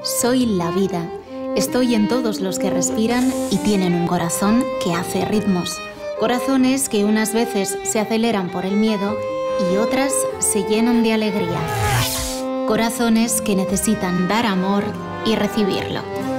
Soy la vida. Estoy en todos los que respiran y tienen un corazón que hace ritmos. Corazones que unas veces se aceleran por el miedo y otras se llenan de alegría. Corazones que necesitan dar amor y recibirlo.